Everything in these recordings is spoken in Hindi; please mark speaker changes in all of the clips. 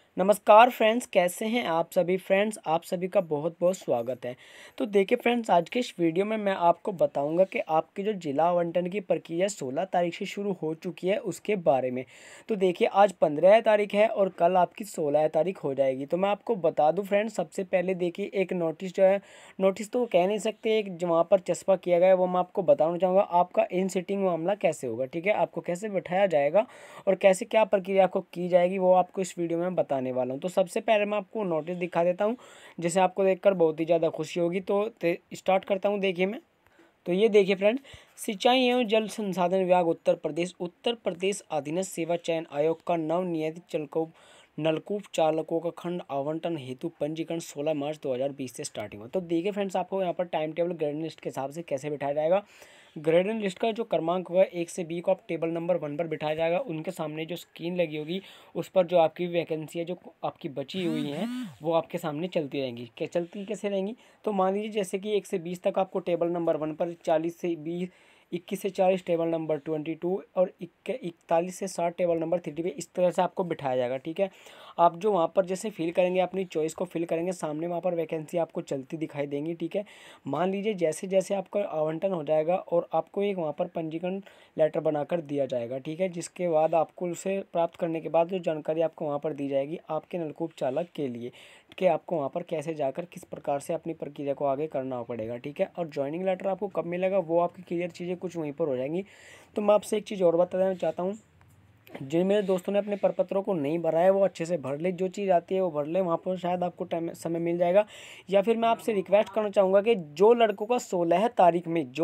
Speaker 1: नमस्कार फ्रेंड्स, कैसे हैं आप सभी फ्रेंड्स। आप सभी का बहुत बहुत स्वागत है। तो देखिए फ्रेंड्स, आज के इस वीडियो में मैं आपको बताऊंगा कि आपकी जो जिला आवंटन की प्रक्रिया 16 तारीख से शुरू हो चुकी है उसके बारे में। तो देखिए आज 15 तारीख है और कल आपकी 16 तारीख हो जाएगी। तो मैं आपको बता दूं फ्रेंड्स, सबसे पहले देखिए एक नोटिस जो है, नोटिस तो कह नहीं सकते, एक जो वहाँ पर चस्पा किया गया है वो मैं आपको बताना चाहूँगा आपका इन सिटिंग मामला कैसे होगा। ठीक है, आपको कैसे बैठाया जाएगा और कैसे क्या प्रक्रिया आपको की जाएगी वो आपको इस वीडियो में बताने वाला हूँ। तो सबसे पहले मैं आपको नोटिस दिखा देता हूँ जिसे आपको देखकर बहुत ही ज़्यादा खुशी होगी। तो स्टार्ट करता हूँ। देखिए मैं, तो ये देखिए फ्रेंड, सिंचाई एवं जल संसाधन विभाग उत्तर प्रदेश अधीनस्थ सेवा चयन आयोग का नवनियत नलकूप चालकों का खंड आवंटन हेतु पंजीकरण 16 मार्च 2020 से स्टार्टिंग हो। तो देखिए फ्रेंड्स, आपको यहाँ पर टाइम टेबल ग्रेडिंग लिस्ट के हिसाब से कैसे बिठाया जाएगा। ग्रेडिंग लिस्ट का जो क्रमांक होगा 1 से 20 को आप टेबल नंबर 1 पर बिठाया जाएगा। उनके सामने जो स्क्रीन लगी होगी उस पर जो आपकी वैकेंसी है, जो आपकी बची हुई हैं, वो आपके सामने चलती रहेंगी। चलती कैसे रहेंगी, तो मान लीजिए जैसे कि 1 से 20 तक आपको टेबल नंबर 1 पर, 40 से 20, 21 से 40 टेबल नंबर 22 और 41 से 60 टेबल नंबर 30 पे इस तरह से आपको बिठाया जाएगा। ठीक है, आप जो वहाँ पर जैसे फिल करेंगे, अपनी चॉइस को फिल करेंगे, सामने वहाँ पर वैकेंसी आपको चलती दिखाई देंगी। ठीक है, मान लीजिए जैसे जैसे आपका आवंटन हो जाएगा और आपको एक वहाँ पर पंजीकरण लेटर बनाकर दिया जाएगा। ठीक है, जिसके बाद आपको उसे प्राप्त करने के बाद जो जानकारी आपको वहाँ पर दी जाएगी आपके नलकूप चालक के लिए, कि आपको वहाँ पर कैसे जाकर किस प्रकार से अपनी प्रक्रिया को आगे करना पड़ेगा। ठीक है, और ज्वाइनिंग लेटर आपको कब मिलेगा वो आपकी क्लियर चीज़ें कुछ वहीं पर हो जाएंगी। तो मैं आपसे एक चीज़ और बताना चाहता हूँ, जिन मेरे दोस्तों ने अपने प्रपत्रों को नहीं भरा है वो अच्छे से भर ले, जो चीज़ आती है वो भर ले, वहाँ पर शायद आपको टाइम समय मिल जाएगा। या फिर मैं आपसे रिक्वेस्ट करना चाहूँगा कि जो लड़कों का 16 तारीख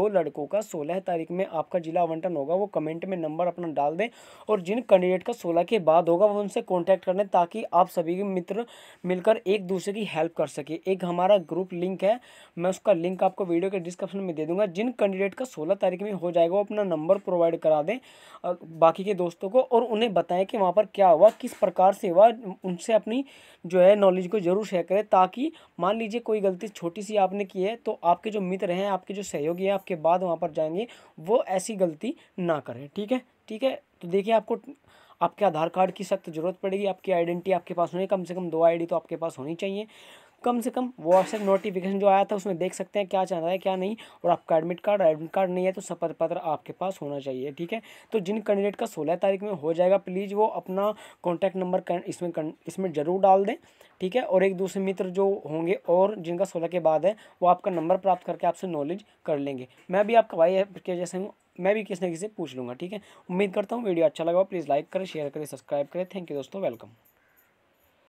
Speaker 1: में आपका जिला आवंटन होगा वो कमेंट में नंबर अपना डाल दें, और जिन कैंडिडेट का 16 के बाद होगा वो उनसे कॉन्टैक्ट कर लें, ताकि आप सभी के मित्र मिलकर एक दूसरे की हेल्प कर सके। एक हमारा ग्रुप लिंक है, मैं उसका लिंक आपको वीडियो के डिस्क्रिप्शन में दे दूंगा। जिन कैंडिडेट का 16 तारीख में हो जाएगा वो अपना नंबर प्रोवाइड करा दें बाकी के दोस्तों को, और उन्हें बताएं कि वहाँ पर क्या हुआ, किस प्रकार से हुआ। उनसे अपनी जो है नॉलेज को जरूर शेयर करें, ताकि मान लीजिए कोई गलती छोटी सी आपने की है तो आपके जो मित्र हैं, आपके जो सहयोगी हैं, आपके बाद वहाँ पर जाएंगे, वो ऐसी गलती ना करें। ठीक है, ठीक है। तो देखिए, आपको आपके आधार कार्ड की सख्त जरूरत पड़ेगी। आपकी आइडेंटिटी आपके पास होनी, कम से कम 2 आईडी तो आपके पास होनी चाहिए। कम से कम व्हाट्सएप नोटिफिकेशन जो आया था उसमें देख सकते हैं क्या चल रहा है क्या नहीं। और आपका एडमिट कार्ड नहीं है तो शपथ पत्र आपके पास होना चाहिए। ठीक है, तो जिन कैंडिडेट का 16 तारीख में हो जाएगा, प्लीज़ वो अपना कॉन्टैक्ट नंबर इसमें ज़रूर डाल दें। ठीक है, और एक दूसरे मित्र जो होंगे और जिनका 16 के बाद है वो आपका नंबर प्राप्त करके आपसे नॉलेज कर लेंगे। मैं भी आपका भाई के जैसे हूँ, मैं भी किसी न किसी से पूछ लूँगा। ठीक है, उम्मीद करता हूँ वीडियो अच्छा लगा। प्लीज़ लाइक करें, शेयर करें, सब्सक्राइब करें। थैंक यू दोस्तों, वेलकम।